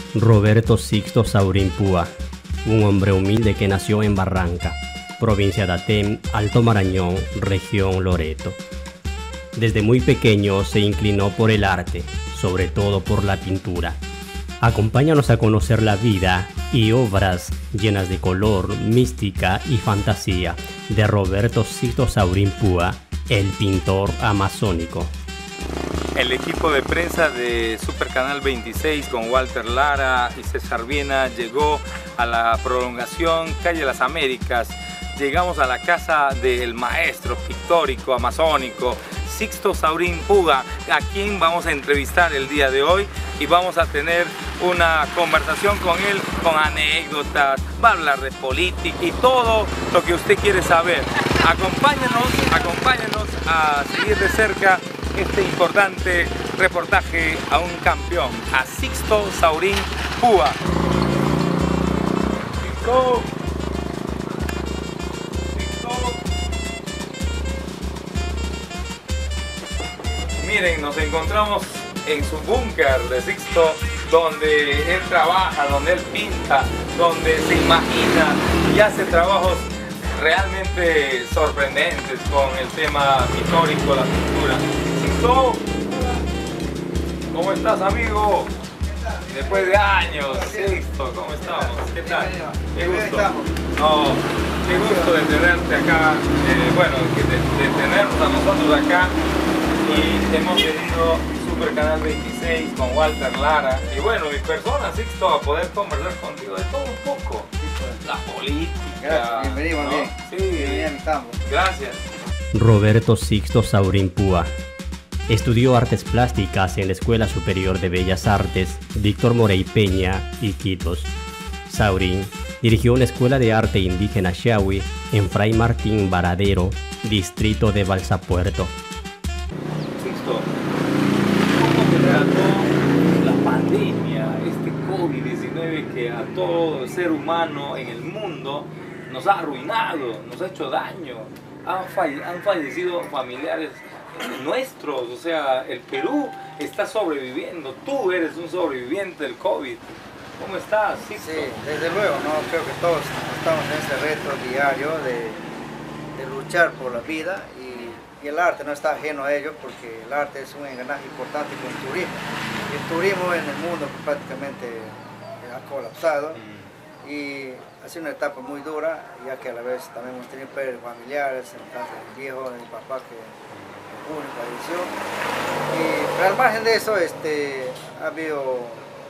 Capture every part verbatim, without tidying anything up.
Roberto Sixto Saurín Púa, un hombre humilde que nació en Barranca, provincia de Atem, Alto Marañón, región Loreto. Desde muy pequeño se inclinó por el arte, sobre todo por la pintura. Acompáñanos a conocer la vida y obras llenas de color, mística y fantasía de Roberto Sixto Saurín Púa, el pintor amazónico. El equipo de prensa de Super Canal veintiséis con Walter Lara y César Viena llegó a la prolongación Calle Las Américas. Llegamos a la casa del maestro pictórico amazónico Sixto Saurín Púa, a quien vamos a entrevistar el día de hoy y vamos a tener una conversación con él, con anécdotas, va a hablar de política y todo lo que usted quiere saber. Acompáñenos, acompáñenos a seguir de cerca este importante reportaje a un campeón, a Sixto Saurín Púa. Sixto. Sixto. Miren, nos encontramos en su búnker de Sixto, donde él trabaja, donde él pinta, donde se imagina y hace trabajos realmente sorprendentes con el tema pictórico, la pintura. Sixto, ¿cómo estás, amigo? Después de años, Sixto, ¿cómo estamos? ¿Qué tal? Qué gusto. No, qué gusto de tenerte acá, eh, bueno, de, de tenernos a nosotros acá. Y hemos venido Super Canal veintiséis con Walter Lara y bueno, mi persona, Sixto, a poder conversar contigo de todo un poco. La política. Gracias, bienvenido, ¿no? bien. Sí, bien estamos. Gracias. Roberto Sixto Saurín Púa estudió artes plásticas en la Escuela Superior de Bellas Artes Víctor Morey Peña, Iquitos. Saurín dirigió una escuela de arte indígena Shawi en Fray Martín Varadero, distrito de Balsapuerto. Sixto, ¿cómo te trató la pandemia, este COVID diecinueve que a todo ser humano en el mundo nos ha arruinado, nos ha hecho daño? Han, fall han fallecido familiares nuestros, o sea, el Perú está sobreviviendo, tú eres un sobreviviente del COVID. ¿Cómo estás, Sixto? Sí, desde luego, ¿no? Creo que todos estamos en ese reto diario de, de luchar por la vida y, y el arte no está ajeno a ello porque el arte es un engranaje importante con el turismo. Y el turismo en el mundo prácticamente ha colapsado mm. y ha sido una etapa muy dura, ya que a la vez también hemos tenido pérdidas familiares, en el caso del viejo, de mi papá que murió, falleció. Y pero al margen de eso, este, ha habido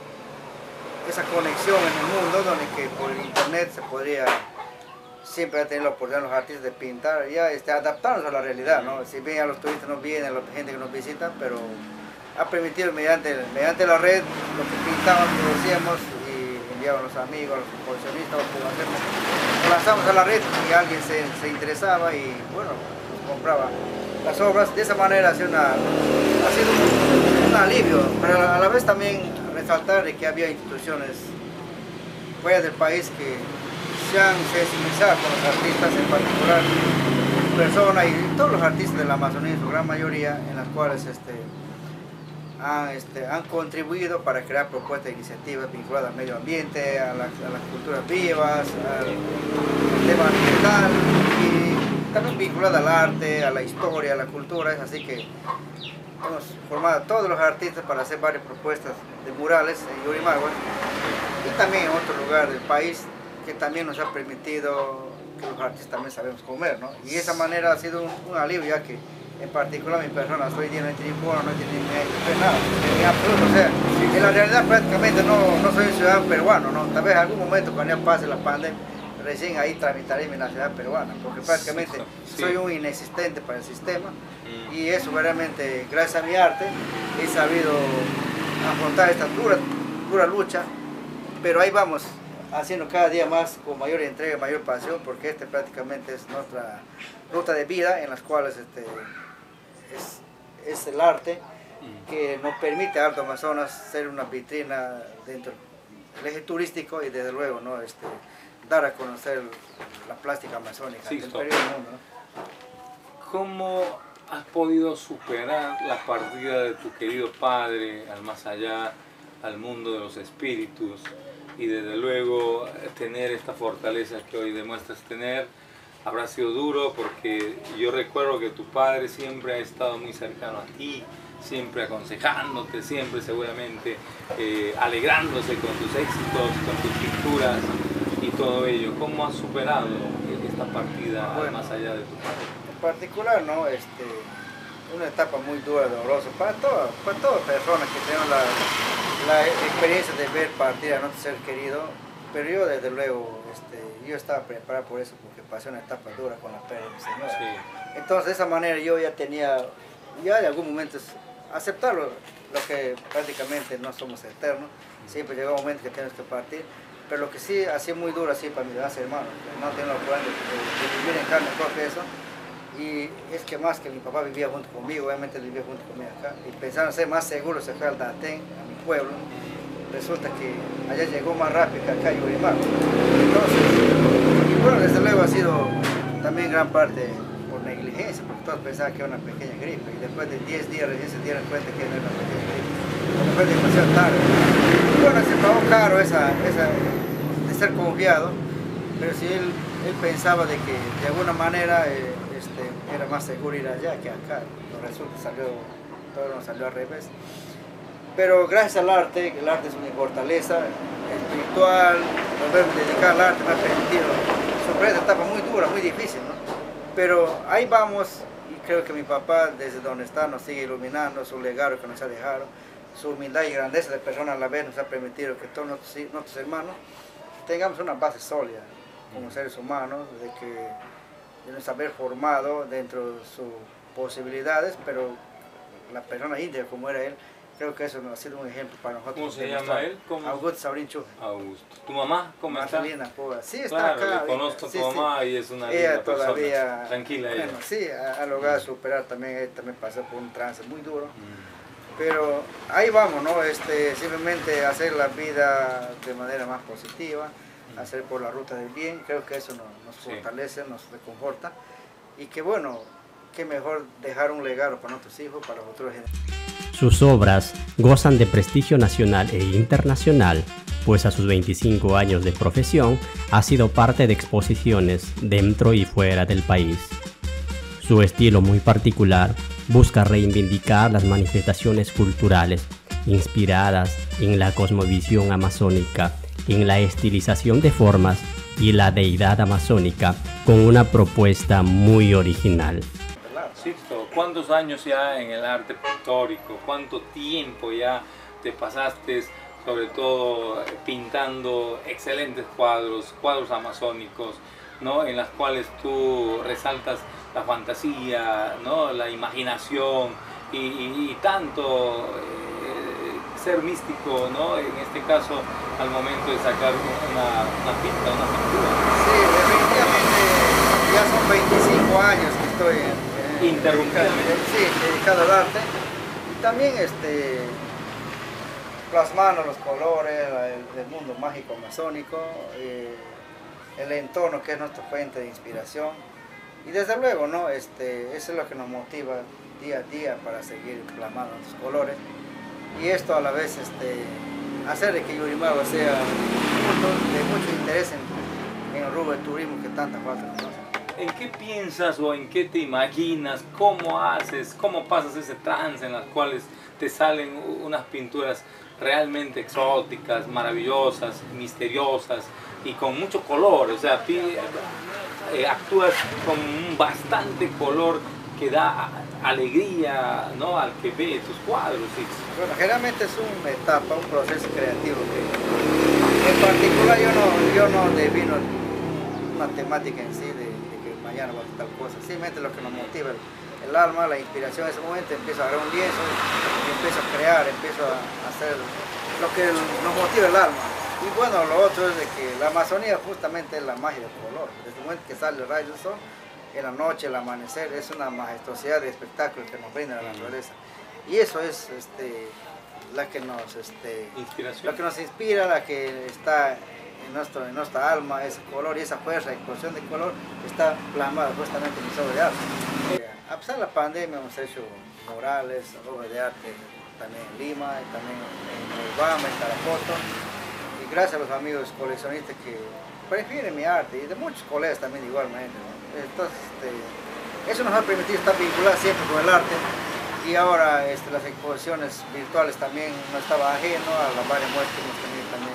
esa conexión en el mundo donde que por internet se podría siempre tener la oportunidad los artistas de pintar, ya este, adaptarnos a la realidad, ¿no? Si bien a los turistas nos vienen, a la gente que nos visita, pero ha permitido mediante, mediante la red lo que pintamos, producíamos y enviaban a los amigos, a los coleccionistas, lo lanzamos a la red y alguien se, se interesaba y bueno, compraba las obras. De esa manera ha sido, una, ha sido un, un alivio, pero a la vez también resaltar de que había instituciones fuera del país que se han sensibilizado con los artistas, en particular personas y todos los artistas de la Amazonía, en su gran mayoría, en las cuales este, han, este, han contribuido para crear propuestas e iniciativas vinculadas al medio ambiente, a, la, a las culturas vivas, al tema ambiental y también vinculadas al arte, a la historia, a la cultura. Así que hemos formado a todos los artistas para hacer varias propuestas de murales en Yurimaguas y también en otro lugar del país que también nos ha permitido que los artistas también sabemos comer, ¿no? Y de esa manera ha sido un, un alivio, ya que en particular mi persona, estoy día no tiene bono, no tiene ni nada, en absoluto, o sea, en la realidad prácticamente no, no soy un ciudadano peruano, ¿no? Tal vez en algún momento cuando ya pase la pandemia, recién ahí tramitaré mi nacionalidad peruana, porque prácticamente sí, soy un inexistente para el sistema mm. y eso realmente, gracias a mi arte, he sabido afrontar esta dura, dura lucha, pero ahí vamos, haciendo cada día más con mayor entrega, mayor pasión, porque este prácticamente es nuestra ruta de vida en las cuales este, es, es el arte que nos permite a Alto Amazonas ser una vitrina dentro del eje turístico y desde luego, ¿no? este, dar a conocer la plástica amazónica del Perú y del mundo, ¿no? ¿Cómo has podido superar la partida de tu querido padre al más allá? al mundo de los espíritus y desde luego tener esta fortaleza que hoy demuestras tener. Habrá sido duro porque yo recuerdo que tu padre siempre ha estado muy cercano a ti, siempre aconsejándote, siempre seguramente eh, alegrándose con tus éxitos, con tus pinturas y todo ello. ¿Cómo has superado esta partida bueno, más allá de tu padre? En particular, ¿no? Este, una etapa muy dura, dolorosa para todas para todas personas que tienen la, la experiencia de ver partir a nuestro ser querido, pero yo desde luego este, yo estaba preparado por eso porque pasé una etapa dura con la pérdida de mi señora. Sí. Entonces de esa manera yo ya tenía, ya en algún momento aceptarlo, lo que prácticamente no somos eternos, siempre llega un momento que tienes que partir, pero lo que sí ha sido muy duro así para mis demás hermanos, que no tienen la oportunidad de, de, de vivir en carne propia eso, y es que más que mi papá vivía junto conmigo, obviamente él vivía junto conmigo acá, y pensaron ser más seguros se fue al Datén, a mi pueblo, resulta que allá llegó más rápido que acá Yurimaguas. Entonces, y bueno, desde luego ha sido también gran parte por negligencia, porque todos pensaban que era una pequeña gripe, y después de diez días recién se dieron cuenta que no era una pequeña gripe, porque fue demasiado tarde. Y bueno, se pagó caro esa, esa, de ser confiado, pero si él, él pensaba de que de alguna manera eh, este, era más seguro ir allá que acá, no resulta, salió, todo nos salió al revés. Pero gracias al arte, el arte es una fortaleza espiritual, poderme dedicar al arte me ha permitido superar esta etapa muy dura, muy difícil, ¿no? Pero ahí vamos, y creo que mi papá desde donde está nos sigue iluminando, su legado que nos ha dejado, su humildad y grandeza de persona a la vez nos ha permitido que todos nuestros, nuestros hermanos tengamos una base sólida como seres humanos, de que de nos haber formado dentro de sus posibilidades, pero la persona íntegra como era él, creo que eso nos ha sido un ejemplo para nosotros. ¿Cómo se llama él? ¿Cómo? Augusto Saurín Chuje. Augusto. ¿Tu mamá cómo Marcelina está? Púa. Sí, está claro, acá. Le conozco a sí, tu mamá sí. y es una ella linda todavía, persona. Tranquila bueno, ella. Sí, ha, ha logrado superar también, ella también pasó por un trance muy duro. Mm. Pero ahí vamos, ¿no? Este, simplemente hacer la vida de manera más positiva, mm. hacer por la ruta del bien, creo que eso nos, nos sí. fortalece, nos reconforta. Y que bueno, qué mejor dejar un legado para nuestros hijos, para futuras generaciones. Sus obras gozan de prestigio nacional e internacional, pues a sus veinticinco años de profesión ha sido parte de exposiciones dentro y fuera del país. Su estilo muy particular busca reivindicar las manifestaciones culturales inspiradas en la cosmovisión amazónica, en la estilización de formas y la deidad amazónica con una propuesta muy original. Sixto, ¿cuántos años ya en el arte pictórico? ¿Cuánto tiempo ya te pasaste, sobre todo pintando excelentes cuadros, cuadros amazónicos, ¿no? En las cuales tú resaltas la fantasía, ¿no? La imaginación y, y, y tanto eh, ser místico, ¿no? En este caso, al momento de sacar una, una pinta, una pintura. Sí, definitivamente ya son veinticinco años que estoy en interrumpidamente. Sí, dedicado al arte. Y también este, plasmando los colores, el, el mundo mágico amazónico, eh, el entorno que es nuestra fuente de inspiración. Y desde luego, ¿no? Este, eso es lo que nos motiva día a día para seguir plasmando nuestros colores. Y esto a la vez este, hacer de que Yurimaguas sea un punto de mucho interés en, en el rubro del turismo que tanta falta nos hace. ¿En qué piensas o en qué te imaginas? ¿Cómo haces? ¿Cómo pasas ese trance en las cuales te salen unas pinturas realmente exóticas, maravillosas, misteriosas y con mucho color? O sea, eh, actúas con bastante color que da alegría, ¿no? Al que ve tus cuadros. ¿Sí? Bueno, generalmente es una etapa, un proceso creativo que en particular yo no, yo no devino una temática en sí de mañana va a tal cosa, simplemente lo que nos motiva el, el alma, la inspiración en ese momento, empiezo a agarrar un lienzo y empiezo a crear, empiezo a hacer lo que nos motiva el alma. Y bueno, lo otro es de que la Amazonía justamente es la magia del color, desde el momento que sale el rayo del sol, en la noche, el amanecer, es una majestuosidad de espectáculo que nos brinda la naturaleza. Y eso es este, la que nos, este, Inspiración. la que nos inspira, la que está En, nuestro, en nuestra alma, ese color y esa fuerza, explosión de color está plasmada justamente en mis obras de arte. A pesar de la pandemia hemos hecho murales, obras de arte también en Lima, y también en Obama, en Tarapoto, y gracias a los amigos coleccionistas que prefieren mi arte, y de muchos colegas también igualmente, ¿no? Entonces, este, eso nos ha permitido estar vinculados siempre con el arte, y ahora este, las exposiciones virtuales también no estaba ajeno a las varias muestras que hemos tenido también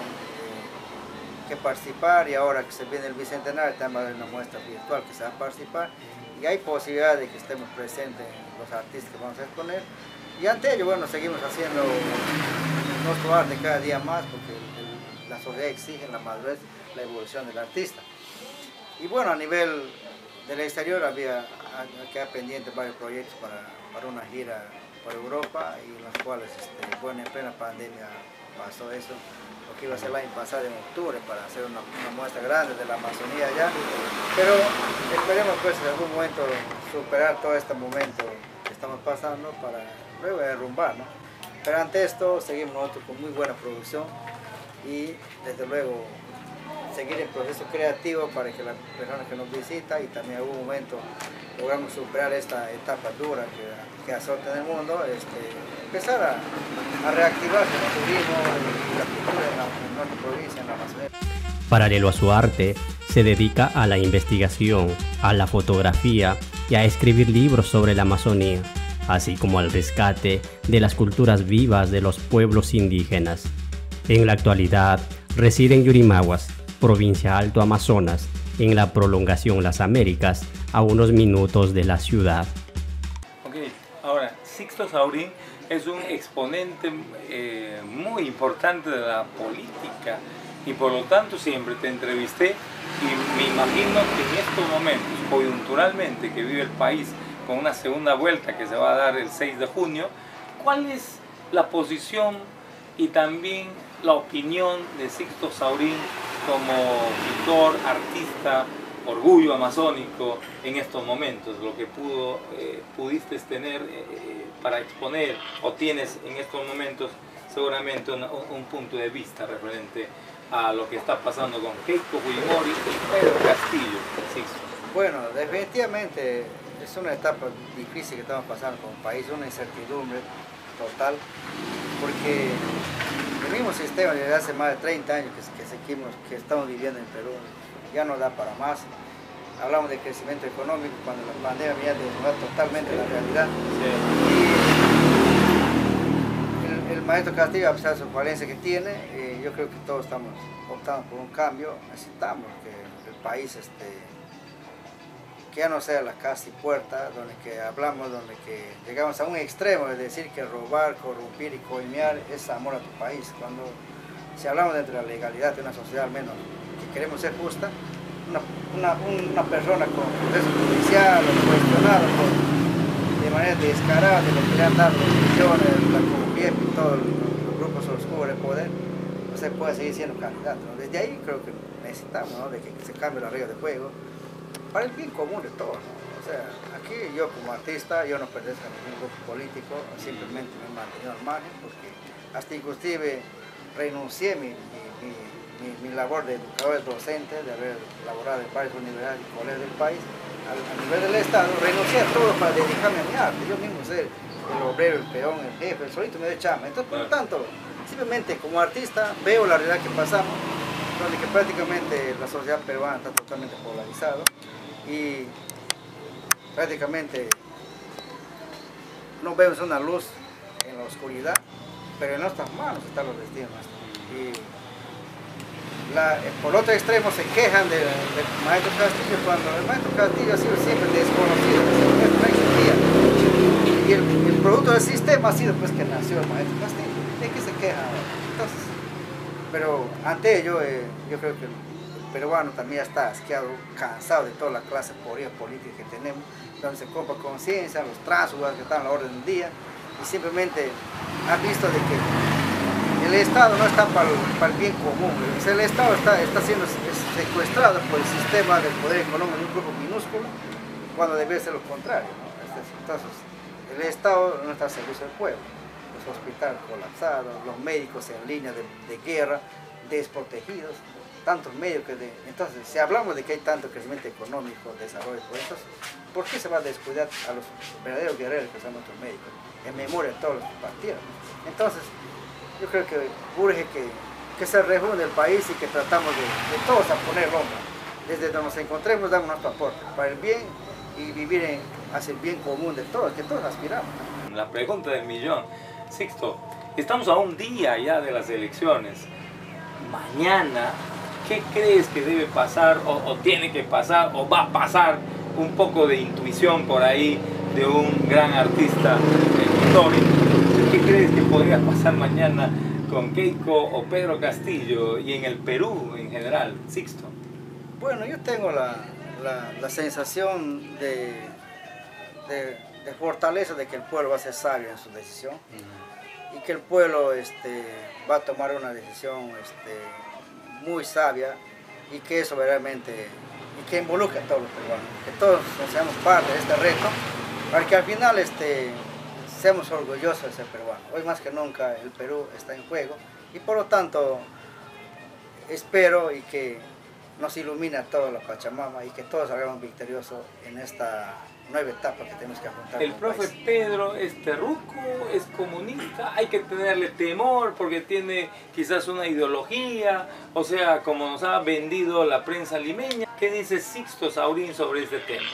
eh, que participar, y ahora que se viene el Bicentenario también hay una muestra virtual que se va a participar, y hay posibilidad de que estemos presentes los artistas que vamos a exponer, y ante ello, bueno, seguimos haciendo nuestro arte cada día más, porque el, el, la sociedad exige la madurez, la evolución del artista. Y bueno, a nivel del exterior había quedado pendiente varios proyectos para, para una gira por Europa, y los cuales, este, bueno, en plena pandemia pasó eso, lo que iba a ser el año pasado en octubre para hacer una, una muestra grande de la Amazonía allá, pero esperemos pues en algún momento superar todo este momento que estamos pasando para luego derrumbar, ¿no? Pero ante esto seguimos nosotros con muy buena producción y desde luego seguir el proceso creativo para que las personas que nos visitan y también en algún momento logramos superar esta etapa dura que, que azota en el mundo, este, empezar a, a reactivarse el turismo y la cultura en, la, en nuestra provincia, en la Amazonía. Paralelo a su arte, se dedica a la investigación, a la fotografía y a escribir libros sobre la Amazonía, así como al rescate de las culturas vivas de los pueblos indígenas. En la actualidad, reside en Yurimaguas, provincia Alto Amazonas, en la prolongación Las Américas, a unos minutos de la ciudad. Ok, ahora, Sixto Saurín es un exponente eh, muy importante de la política y por lo tanto siempre te entrevisté y me imagino que en estos momentos, coyunturalmente, que vive el país con una segunda vuelta que se va a dar el seis de junio, ¿cuál es la posición y también la opinión de Sixto Saurín como pintor, artista, orgullo amazónico en estos momentos, lo que pudo, eh, pudiste tener eh, para exponer o tienes en estos momentos seguramente un, un punto de vista referente a lo que está pasando con Keiko Fujimori y Pedro Castillo? Sixto. Bueno, definitivamente es una etapa difícil que estamos pasando como país, una incertidumbre total, porque el mismo sistema desde hace más de treinta años que, que, seguimos, que estamos viviendo en Perú ya no da para más. Hablamos de crecimiento económico cuando la pandemia ya desnudó totalmente la realidad. Sí. Y el, el maestro Castillo, a pesar de su falencia que tiene, eh, yo creo que todos estamos optando por un cambio. Necesitamos que el país este, que ya no sea la casa y puerta, donde que hablamos, donde que llegamos a un extremo de decir que robar, corrompir y coimear es amor a tu país. Cuando si hablamos de la legalidad de una sociedad al menos que queremos ser justa, una, una, una persona con proceso judicial o cuestionado por, de manera descarada de lo que le han dado los millones, la corrupción y todos los grupos oscuros de poder, no se puede seguir siendo candidato, ¿no? Desde ahí creo que necesitamos, ¿no?, de que se cambie la regla de juego para el bien común de todos, ¿no? O sea, aquí yo como artista, yo no pertenezco a ningún grupo político, simplemente me he mantenido al margen porque hasta inclusive renuncié mi, mi, mi, mi, mi labor de educador docente, de haber laborado en varias universidades y colegios del país, a, a nivel del Estado, renuncié a todo para dedicarme a mi arte, yo mismo ser el obrero, el peón, el jefe, el solito me doy chamba. Entonces, por lo tanto, simplemente como artista veo la realidad que pasamos, donde que prácticamente la sociedad peruana está totalmente polarizada y prácticamente no vemos una luz en la oscuridad, pero en nuestras manos están los destinos nuestros. Y la, por otro extremo se quejan del de maestro Castillo cuando el maestro Castillo ha sido siempre desconocido, no existía. Y el, el producto del sistema ha sido pues que nació el maestro Castillo. ¿De qué se quejan? Entonces, pero ante ello, eh, yo creo que el, el peruano también está asqueado, cansado de toda la clase política que tenemos, donde se compra conciencia, los tránsfugas que están a la orden del día, y simplemente ha visto de que el Estado no está para el, para el bien común. O sea, el Estado está, está siendo secuestrado por el sistema del poder económico de un grupo minúsculo, cuando debe ser lo contrario, ¿no? Entonces, el Estado no está al servicio del pueblo. Los hospitales colapsados, los médicos en línea de, de guerra, desprotegidos, tantos medios que de... Entonces, si hablamos de que hay tanto crecimiento económico, desarrollo, pues entonces, ¿por qué se va a descuidar a los verdaderos guerreros que son nuestros médicos? en memoria de todos los que partieron. Entonces, yo creo que urge que, que se reúne el país y que tratamos de, de todos a poner rumbo. Desde donde nos encontremos, damos nuestro aporte para el bien y vivir en, hacia el bien común de todos, que todos aspiramos. La pregunta del millón. Sixto, estamos a un día ya de las elecciones. Mañana, ¿qué crees que debe pasar o, o tiene que pasar o va a pasar? Un poco de intuición por ahí de un gran artista histórico. ¿Qué crees que podría pasar mañana con Keiko o Pedro Castillo y en el Perú en general, Sixto? Bueno, yo tengo la, la, la sensación de, de, de fortaleza de que el pueblo va a ser sabio en su decisión. Uh-huh. Y que el pueblo este, va a tomar una decisión este, muy sabia y que eso realmente y que involucre a todos los peruanos, que todos seamos parte de este reto, para que al final este, seamos orgullosos de ser peruanos. Hoy más que nunca el Perú está en juego y por lo tanto espero y que nos ilumine a toda la Pachamama y que todos salgamos victoriosos en esta nueva etapa que tenemos que afrontar. El profe país. Pedro es terruco, es comunista, hay que tenerle temor porque tiene quizás una ideología, o sea, como nos ha vendido la prensa limeña. ¿Qué dice Sixto Saurín sobre este tema?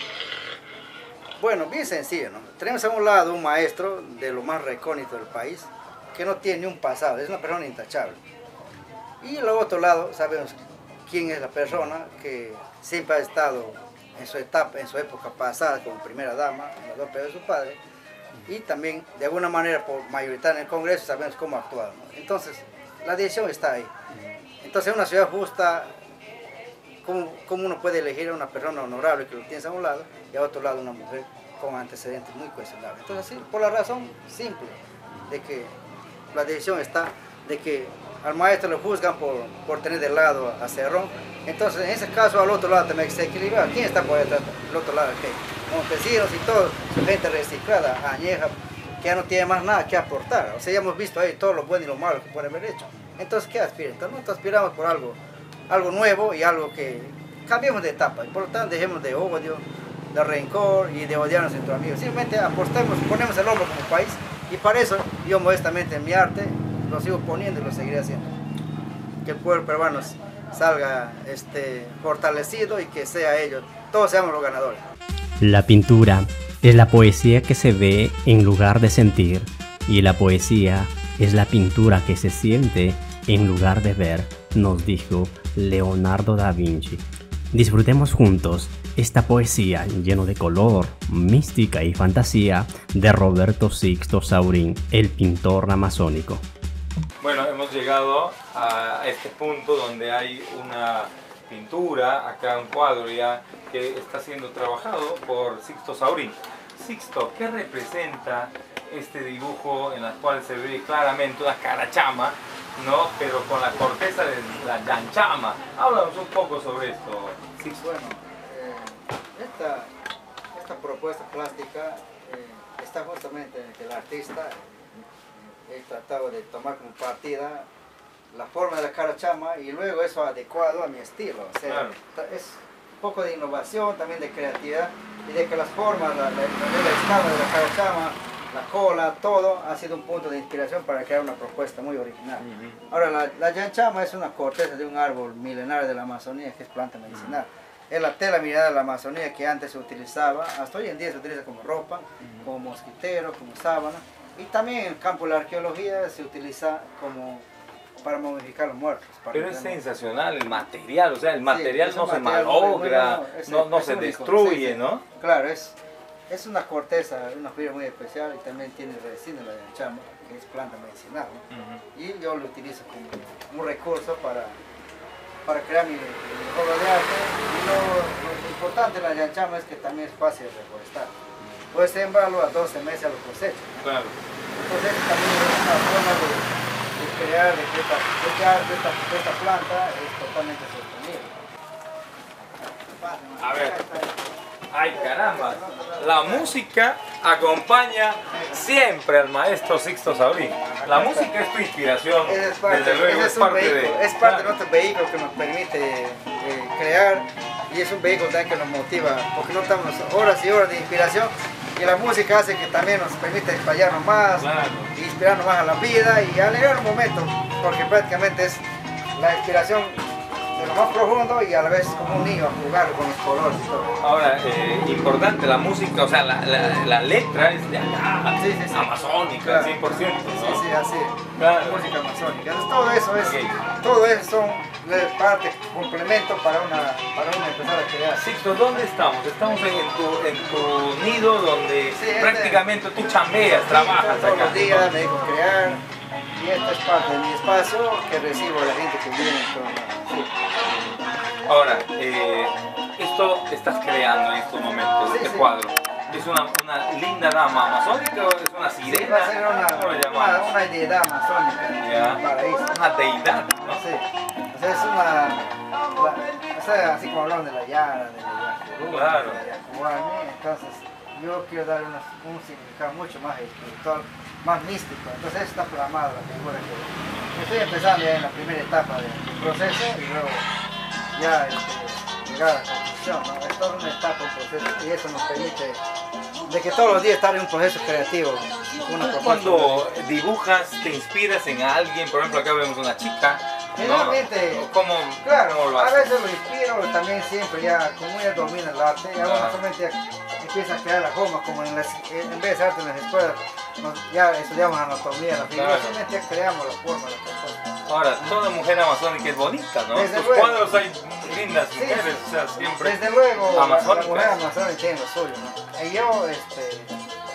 Bueno, bien sencillo, ¿no? Tenemos a un lado un maestro de lo más recóndito del país que no tiene ni un pasado, es una persona intachable. Y al otro lado sabemos quién es la persona que siempre ha estado en su etapa, en su época pasada como primera dama, en los dos periodos de su padre, y también de alguna manera por mayoritaria en el Congreso sabemos cómo ha actuado, ¿no? Entonces, la decisión está ahí. Entonces, en una ciudad justa, ¿cómo, cómo uno puede elegir a una persona honorable que lo tienes a un lado y a otro lado una mujer con antecedentes muy cuestionables? Entonces, sí, por la razón simple de que la decisión está de que al maestro lo juzgan por, por tener de lado a Cerrón. Entonces, en ese caso, al otro lado también se equilibra. ¿Quién está por detrás? El otro lado, ¿qué? Montesinos y todo, su gente reciclada, añeja, que ya no tiene más nada que aportar. O sea, ya hemos visto ahí todo lo bueno y lo malo que pueden haber hecho. Entonces, ¿qué aspiran? Entonces, nosotros aspiramos por algo, algo nuevo y algo que cambiemos de etapa. Y por lo tanto, dejemos de odio, de rencor y de odiarnos entre amigos. Simplemente apostemos, ponemos el hombro como país. Y para eso, yo modestamente en mi arte, lo sigo poniendo y lo seguiré haciendo. Que el pueblo peruano salga este, fortalecido y que sea ellos, todos seamos los ganadores. La pintura es la poesía que se ve en lugar de sentir, y la poesía es la pintura que se siente en lugar de ver, nos dijo Leonardo da Vinci. Disfrutemos juntos esta poesía lleno de color, mística y fantasía de Roberto Sixto Saurín, el pintor amazónico. Bueno, hemos llegado a este punto donde hay una pintura, acá un cuadro ya que está siendo trabajado por Sixto Saurín. Sixto, ¿qué representa este dibujo en el cual se ve claramente una carachama, ¿no? Pero con la corteza de la yanchama? Háblanos un poco sobre esto, Sixto. Bueno, eh, esta, esta propuesta plástica eh, está justamente en que el artista he tratado de tomar como partida la forma de la carachama y luego eso adecuado a mi estilo. O sea, claro. Es un poco de innovación, también de creatividad y de que las formas, la, la, la, la escala de la carachama, la cola, todo ha sido un punto de inspiración para crear una propuesta muy original. Uh-huh. Ahora, la, la yanchama es una corteza de un árbol milenario de la Amazonía que es planta medicinal. Uh-huh. Es la tela milenaria de la Amazonía que antes se utilizaba, hasta hoy en día se utiliza como ropa, uh-huh. como mosquitero, como sábana. Y también en el campo de la arqueología se utiliza como para momificar los muertos. Pero es sensacional el material, o sea, el material sí, no se malogra, no, no se destruye, sí, sí. ¿no? Claro, es, es una corteza, una fibra muy especial y también tiene resina la yanchama, que es planta medicinal, ¿no? Uh-huh. Y yo lo utilizo como un recurso para, para crear mi, mi obra de arte. Y lo, lo importante de la yanchama es que también es fácil de reforestar. Puedes sembrarlo a doce meses a lo cosecha, ¿no? Claro. Entonces también es una forma de, de crear de que esta, de que esta, de esta planta es totalmente sostenible. A ver, ay caramba, la música acompaña siempre al maestro Sixto Saurín. La música es tu inspiración, es parte, desde luego es, es parte vehículo, de... Es parte de nuestro vehículo que nos permite eh, crear y es un vehículo también que nos motiva, porque no estamos horas y horas de inspiración, y la música hace que también nos permite explayarnos más, Claro. inspirarnos más a la vida y alegrar un momento, porque prácticamente es la inspiración de lo más profundo y a la vez como un niño a jugar con los colores y todo. Ahora, eh, importante, la música, o sea, la, la, la letra es de acá, Sí, sí, sí. amazónica, Claro. cien por ciento, ¿no? Sí, sí, así. Claro. Música amazónica. Entonces, todo eso es, Ok. todo eso son eh, parte, complemento para una, para una empezar a crear. Sixto, ¿dónde estamos? Estamos en, en tu, en tu nido donde Sí, este- prácticamente tú chambeas, trabajas todos acá. los días me dejo crear y esta es parte de mi espacio que recibo a la gente que viene con sí. Ahora, eh, esto estás creando en estos momentos, Sí, este sí. cuadro. ¿Es una, una linda dama amazónica o es una Sí, sirena? va a ser una, ¿Cómo lo una, llamamos? una deidad amazónica Ya. del paraíso. Una deidad, ¿no? No sé, o sea, es una, la- o sea, así como hablaron de la Yara, de la Yacurú, Claro. de la Yacuani, entonces yo quiero darle una- un significado mucho más espiritual, más místico, entonces está programada la figura que estoy empezando ya en la primera etapa del proceso y luego ya este, llegar a la conclusión, ¿no? Es toda una etapa, un proceso y eso nos permite de que todos los días estar en un proceso creativo, una propuesta. Cuando dibujas, te inspiras en alguien, por ejemplo acá vemos una chica, ¿no? Generalmente, ¿Cómo, claro, cómo lo a haces? veces lo inspiro, también siempre ya, como ella domina el arte, ya Ajá. uno solamente empieza a crear las formas, como en, las, en vez de arte en las escuelas, nos- ya estudiamos anatomía, la figura, Claro. solamente ya creamos las formas, las propuestas. Ahora, toda mujer amazónica es bonita, ¿no? Desde Tus luego. cuadros hay lindas Sí, mujeres, sí. o sea, siempre Desde luego, la, la amazónicas. mujer amazónica tiene lo suyo, ¿no? Y yo, este,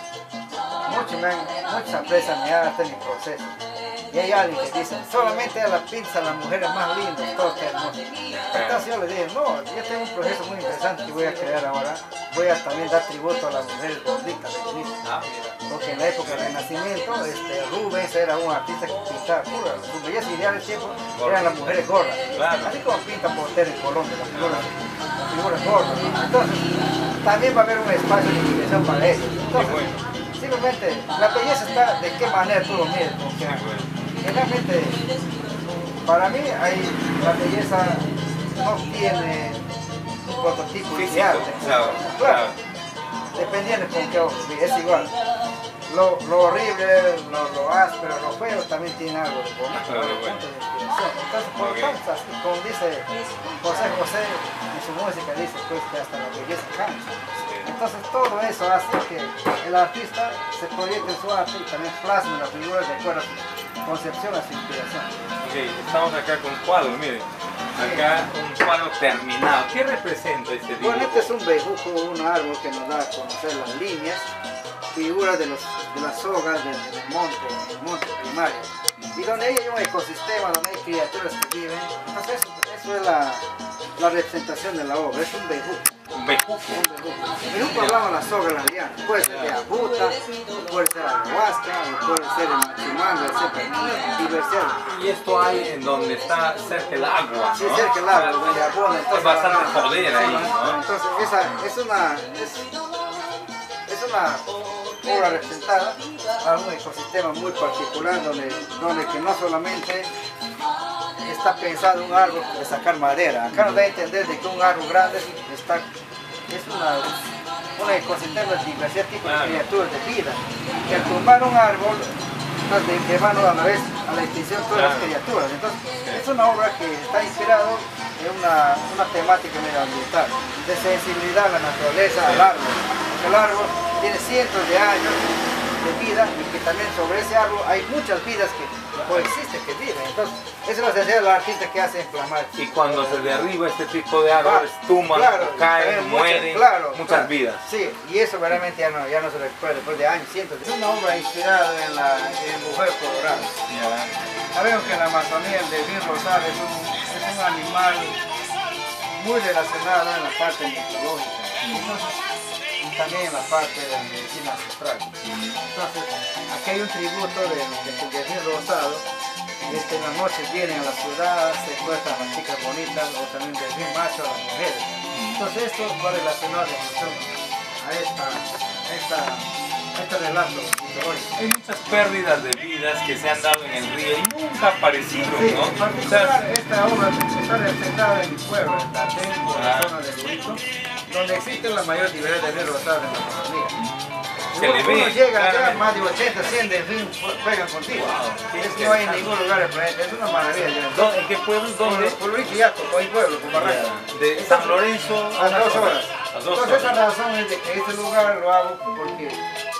muchos me han- muchos aprecian mi arte, mi proceso. Y hay alguien que dice, solamente a la pinza las mujeres más lindas, todo está hermoso. Entonces yo le dije, no, yo tengo un proceso muy interesante que voy a crear ahora. Voy a también dar tributo a las mujeres gorditas, rellenistas. Ah, mira. Porque en la época del Renacimiento, este, Rubens era un artista que pintaba pura, su belleza ideal del tiempo eran las mujeres gordas. Claro. Así como pinta Porter en Colombia, las figuras, las figuras gordas. ¿No? Entonces, también va a haber un espacio de diversión para ellos. Entonces, Qué bueno. simplemente, la belleza está de qué manera tú lo mires. Porque Qué bueno. generalmente, para mí, hay, la belleza no tiene un prototipo Físico, ideal. claro, claro. claro. Dependiendo con qué ojo, es igual. Lo, lo horrible, lo, lo áspero, lo feo también tiene algo de bonito, Claro, algo de bueno. punto de inspiración. Entonces, por Ok. tanto, así como dice José José en su música, dice pues que hasta la belleza cansa. Entonces todo eso hace que el artista se proyecte en su arte y también plasme las figuras de acuerdo a su concepción, a su inspiración. Ok, estamos acá con un cuadro, miren. Acá un cuadro terminado. ¿Qué representa este dibujo? Bueno, este es un bejuco, un árbol que nos da a conocer las líneas, figuras de, los, de las sogas del, del monte, el monte primario. Y donde hay un ecosistema, donde hay criaturas que viven. Entonces eso, eso es la, la representación de la obra, es un bejuco. Un bejuco. Un bejuco. El bejuco hablamos de la soga, la liana. Puede ser de abuta, puede ser ayahuasca, o puede ser de machimanga, etcétera. Una diversidad. Y esto hay en donde está cerca el agua, ¿no? Sí, cerca del agua, donde abona. Hay bastante poder ahí, Sí, ¿no? Entonces, esa es una, es, es una obra representada a un ecosistema muy particular donde, donde que no solamente está pensado un árbol de sacar madera. Acá nos da a entender de que un árbol grande está, es una, un ecosistema de diversidad de tipos de Claro. criaturas de vida. Que al tumbar un árbol estás de- llevando a la vez a la extinción todas las Claro. criaturas. Entonces, es una obra que está inspirado en una, una temática medioambiental, de sensibilidad a la naturaleza, al árbol. Porque el árbol tiene cientos de años de vida y que también sobre ese árbol hay muchas vidas que coexisten, que viven. Entonces, esa es la sensibilidad del artista que hace inflamar. Y cuando se derriba este tipo de árboles, tuman, Claro, caen, también muchas- mueren, claro, muchas claro. vidas. Sí, y eso realmente ya no, ya no se recupera después de años, cientos. Es una obra inspirada en la en mujer colorada. Sabemos que en la Amazonía el delfín rosado es un, es un animal muy relacionado en la parte mitológica. Entonces, y también en la parte de la medicina ancestral. Entonces, aquí hay un tributo de, de que el delfín rosado. Este, en las noches vienen a la ciudad, se encuentran a las chicas bonitas o también delfín macho a las mujeres. Entonces esto va relacionado a esta, a esta este relato mitológico. Hay muchas pérdidas de vidas que se han dado en el río y nunca aparecieron, Sí, ¿no? en particular, esta obra está representada en mi pueblo, en Tatén, por la Ah. zona de Lurito, donde existe la mayor diversidad de ríos rosados en la Amazonía. Se le Uno ve llega allá, claramente. más de ochenta, cien delfines juegan contigo. Wow, qué Es que no hay en interesante. ningún lugar del planeta, es una maravilla. yo- ¿Dó- ¿En qué pueblo? ¿Dónde? Por Lurito y Yaco, no hay pueblo, con Barranca. De San Lorenzo A dos horas. A dos Entonces esa horas. razón es de que este lugar lo hago porque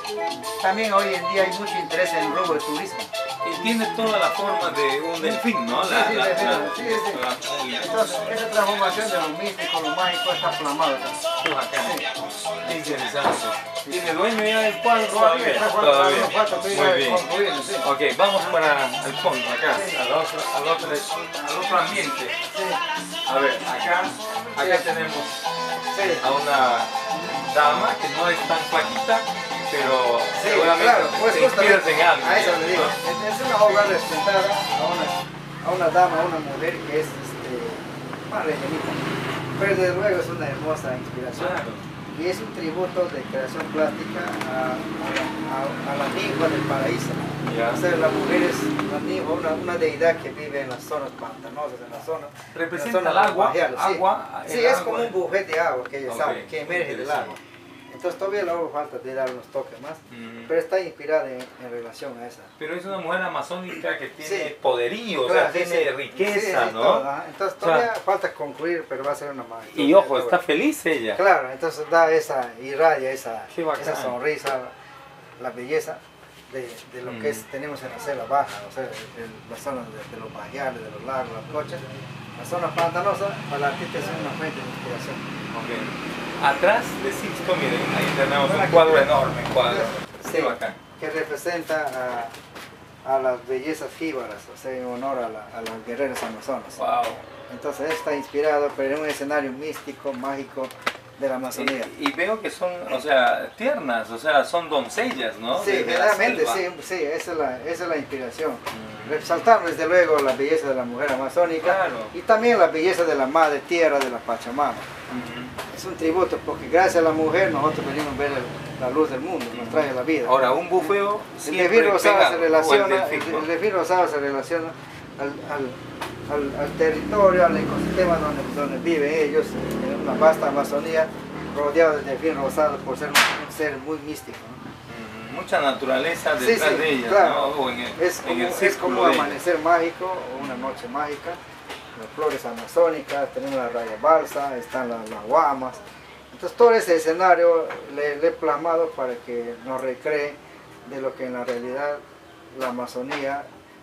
también hoy en día hay mucho interés en el robo de turismo. Y tiene toda la forma de un delfín, ¿no? Sí, La- sí, la- sí, la- sí, sí. la- Entonces esa transformación de lo místico, lo mágico está plasmado acá. Acá. Qué interesante. ¿Tiene dueño ya el cuadro? Todavía está falta- Todavía. no falta todavía Muy bien. concluir, sí. Ok, vamos para el fondo, acá, al otro, al otro, al otro ambiente. Sí, A ver, acá, acá tenemos sí. a una dama que no es tan flaquita, pero Sí, seguramente claro, pues te inspiras justamente en algo. a eso le digo. ¿no? Es es una obra representada a una, a una dama, a una mujer que es este, más rellenita. Pero desde luego es una hermosa inspiración. Claro. Y es un tributo de creación plástica a, a, a- a la ninfa del paraíso. Ya. O sea, la mujer es la ninfa, una, una deidad que vive en las zonas pantanosas, en las zonas. Representa en las el zonas agua, bajeales, sí. agua, el Sí, es agua. como un bufete de agua que ella Ok, sabe, que emerge del interesante. agua. Entonces todavía la obra falta de dar unos toques más, Ujú. pero está inspirada en, en relación a esa. Pero es una mujer amazónica que tiene Sí. poderío, o Claro, sea, sí, tiene sí. riqueza, Sí, sí, ¿no? todo, ajá. Entonces O sea, todavía falta concluir, pero va a ser una magia. Y ojo, está feliz ella. Claro, entonces da esa, irradia esa, Qué bacán. esa sonrisa, la belleza de, de lo Mm. que es, tenemos en la selva baja, o sea, de, de las zonas de, de los bahiales, de los lagos, las cochas. Las zonas pantanosas, para el artista es una fuente de inspiración. Ok. Atrás de Sixto, miren, ahí tenemos Bueno, un cuadro aquí- enorme, cuadro. Sí, Qué bacán. que representa a, a las bellezas jíbaras, o sea, en honor a, la, a las guerreras amazonas. Wow. Entonces está inspirado, pero en un escenario místico, mágico de la Amazonía. Y, y veo que son, o sea, tiernas, o sea, son doncellas, ¿no? Sí, De- de la generalmente selva. sí, sí, esa es la, esa es la inspiración. Mm. Resaltar desde luego la belleza de la mujer amazónica Claro. y también la belleza de la madre tierra, de la Pachamama. Ujú. Es un tributo porque gracias a la mujer nosotros venimos a ver el- la luz del mundo, nos trae la vida. Ahora, un bufeo El siempre delfín rosado pegado, se o el relaciona, delfín, el, ¿no? el delfín rosado se relaciona al, al- al- al territorio, al ecosistema donde, donde viven ellos, en una vasta Amazonía, rodeado del delfín rosado por ser un, un ser muy místico, ¿no? Ujú. Mucha naturaleza Sí, detrás sí, de ellas, claro. ¿no? O en el, Es en como, el es círculo como de ellas. amanecer mágico o una noche mágica. Las flores amazónicas, tenemos la raya balsa, están las, las guamas. Entonces todo ese escenario le, le he plasmado para que nos recree de lo que en la realidad la Amazonía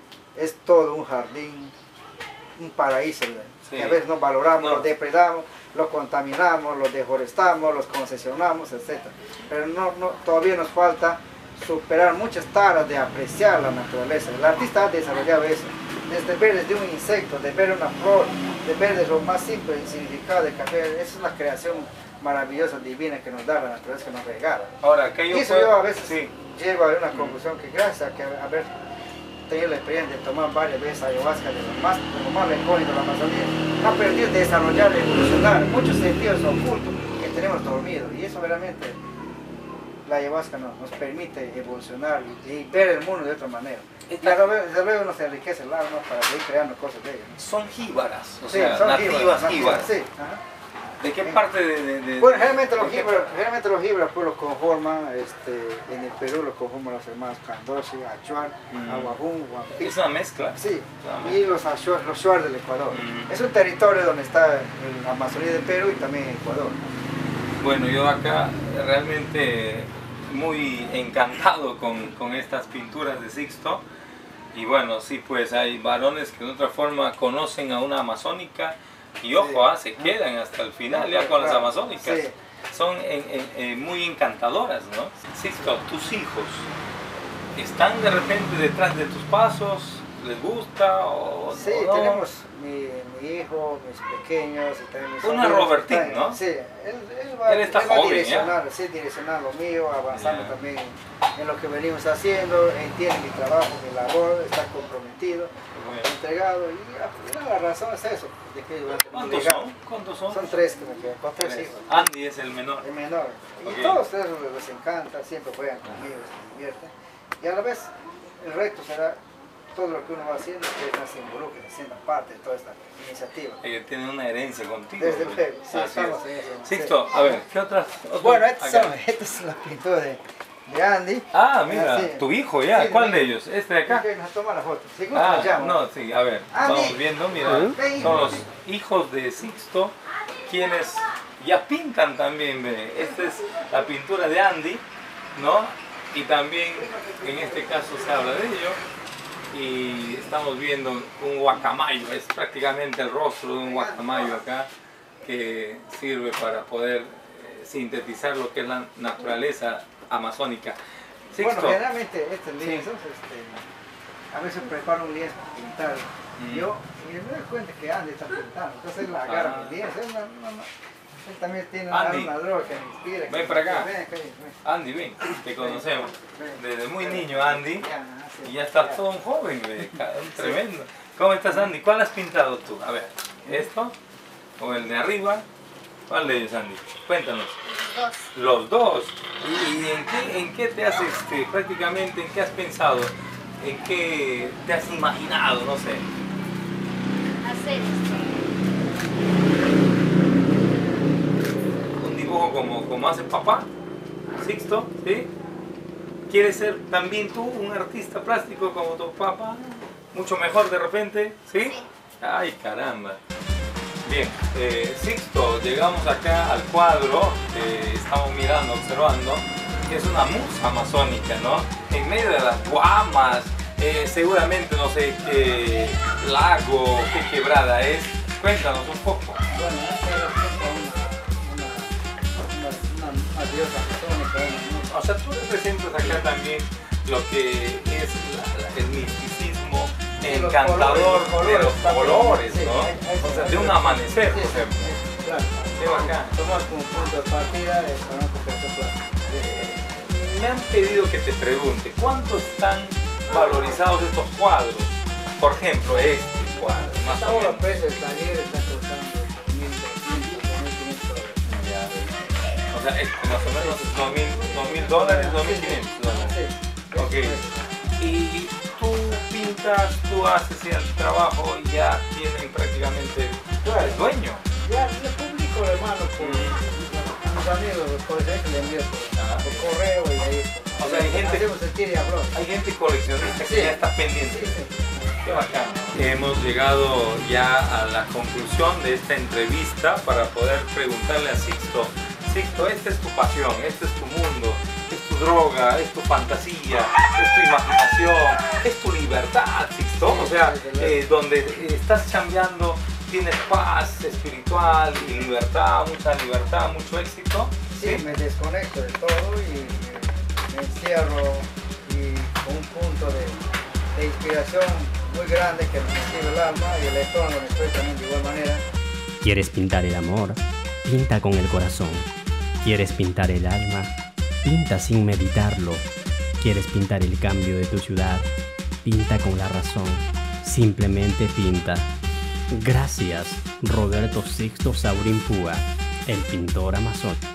es todo un jardín, un paraíso. ¿verdad? Sí. Que a veces no valoramos, No. lo depredamos, lo contaminamos, lo deforestamos, los concesionamos, etcétera. Pero no, no, todavía nos falta superar muchas taras de apreciar la naturaleza. El artista ha desarrollado eso, desde ver desde un insecto, de ver una flor, de ver desde lo más simple el significado del café. Esa es una creación maravillosa, divina que nos da la naturaleza, que nos regala. Ahora, que yo Y eso puedo- yo a veces sí. llego a una conclusión que gracias a que haber tenido la experiencia de tomar varias veces ayahuasca de lo más, de lo más recóndito de la Amazonía, ha permitido desarrollar, evolucionar muchos sentidos ocultos que tenemos dormidos. Y eso realmente la ayahuasca nos, nos permite evolucionar y, y ver el mundo de otra manera. Y desde luego, desde luego nos enriquece el alma para seguir creando cosas bellas. ¿no? Son jíbaras, o Sí, sea, son nativas jíbaras, jíbaras. Sí, ajá. ¿De qué parte de...? de, de Bueno, generalmente los de qué jíbaras, parte? generalmente los jíbaras pues los conforman, este, en el Perú los conforman los hermanos Candosi, Achuar, Mm. Aguajún, Huampiz. Es una mezcla. Sí, Una y los Achuar, los Shuar del Ecuador. Mm. Es un territorio donde está la Amazonía del Perú y también Ecuador. Bueno, yo acá realmente muy encantado con, con estas pinturas de Sixto. Y bueno, sí, pues hay varones que de otra forma conocen a una amazónica y ojo, Sí. ah, se quedan hasta el final ya con las Claro, amazónicas. sí. Son en- en- eh, muy encantadoras, ¿no? Sixto, tus hijos, ¿están de repente detrás de tus pasos? ¿Les gusta o Sí, o no? tenemos mi, mi hijo, mis pequeños, y también mis Una sobrinos que Robertín, están- ¿no? Sí, él, él va, Él está él va joven, a direccionar, sí, direccionar lo mío, avanzando Ya. también en lo que venimos haciendo, entiende mi trabajo, mi labor, está comprometido. Bueno. entregado y ya, la razón es eso. De que ¿Cuántos son? ¿Cuántos son? Son tres que me quedan, con tres hijos. Andy es el menor. El menor. Y Okay. todos ustedes les encanta, siempre juegan conmigo, se divierten. Y a la vez, el reto será todo lo que uno va haciendo, que ellos se involucren, sientan parte de toda esta iniciativa. Ellos tienen una herencia contigo. Desde luego, sí, Así estamos es. en eso. Sixto, Sí. a ver, ¿qué otras? otras Bueno, esta acá? es la pintura de, de Andy. Ah, mira, Sí. tu hijo ya. Sí, ¿Cuál sí. de ellos? ¿Este de acá? Ok, nos toma la foto. Si gusta, Ah, nos llamo. no, sí, a ver, Andy. vamos viendo, mira, Ven. son los hijos de Sixto, quienes ya pintan también, ve. Esta es la pintura de Andy, ¿no? Y también, en este caso se habla de ello, y estamos viendo un guacamayo, es prácticamente el rostro de un guacamayo acá, que sirve para poder eh, sintetizar lo que es la naturaleza amazónica. Sixto, Bueno, generalmente estos Sí. lienzos, este, a veces preparo un lienzo para pintar. Mm. Yo, y me doy cuenta que Andy está pintando, entonces él agarra Ah. mi lienzo. Él, no- no- no- él también tiene Andy, una, una droga que me inspira. ven que- para acá. Ven, acá, ven. Andy, ven, te conocemos. Ven. Desde muy niño, Andy. Ya, sí. Y ya estás todo un joven, ve, ca- un tremendo. ¿Cómo estás, Andy? ¿Cuál has pintado tú? A ver, ¿esto? ¿O el de arriba? ¿Cuál de ellos, Andy? Cuéntanos. Dos. Los dos. ¿Y, y en, qué, en qué te has, este, prácticamente, en qué has pensado? ¿En qué te has imaginado? No sé. Hacer esto. Un dibujo como, como hace papá, Sixto, ¿sí? ¿Quieres ser también tú un artista plástico como tu papá? Mucho mejor de repente, ¿sí? Sí. Ay, caramba. Bien, eh, Sixto, llegamos acá al cuadro, eh, estamos mirando, observando, que es una musa amazónica, ¿no? En medio de las guamas, eh, seguramente no sé qué lago, qué quebrada es. Cuéntanos un poco. Bueno, esta era una, una, una, una, una diosa amazónica, una- O sea, tú representas acá también lo que es la- la- el misticismo Sí, los encantador colores, de los también. colores, Sí, ¿no? hay- hay- O sea, hay- de un amanecer, Sí, por sí, ejemplo. sí, claro. Qué bacán. Tomar como punto de partida el conozco por ejemplo. de- Me han pedido que te pregunte, ¿cuánto están valorizados estos cuadros? Por ejemplo, este cuadro, más o Estamos los menos. precios del taller, está costando mil trescientos, mil quinientos dólares. Ya. O sea, este más o menos dos mil, dos mil dólares, dos mil quinientos dólares. Sí, Ok. sí. Y tú pintas, tú haces el trabajo y ya tienen prácticamente Claro. el dueño. Ya le publico, hermano, por a mis amigos, por ejemplo, le envío por, Ah. por correo y ahí. O sea, hay gente- Hacemos el tira y habló. Hay gente coleccionista que Sí. ya está pendiente. Sí, sí. Qué bacán. Hemos llegado ya a la conclusión de esta entrevista para poder preguntarle a Sixto, Sixto, esta es tu pasión, este es tu mundo, es tu droga, es tu fantasía, es tu imaginación, es tu libertad, Sixto. O sea, eh, donde estás chambeando tienes paz espiritual y libertad, mucha libertad, mucho éxito. Sí, me desconecto de todo y me, me encierro y con un punto de, de inspiración muy grande que me motiva el alma y el entorno me estoy también de igual manera. ¿Quieres pintar el amor? Pinta con el corazón. ¿Quieres pintar el alma? Pinta sin meditarlo. ¿Quieres pintar el cambio de tu ciudad? Pinta con la razón. Simplemente pinta. Gracias, Roberto Sixto Saurín Púa, el pintor amazónico.